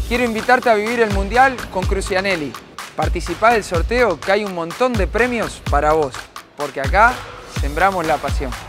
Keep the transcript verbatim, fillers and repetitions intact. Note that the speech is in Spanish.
Quiero invitarte a vivir el Mundial con Crucianelli. Participá del sorteo que hay un montón de premios para vos, porque acá sembramos la pasión.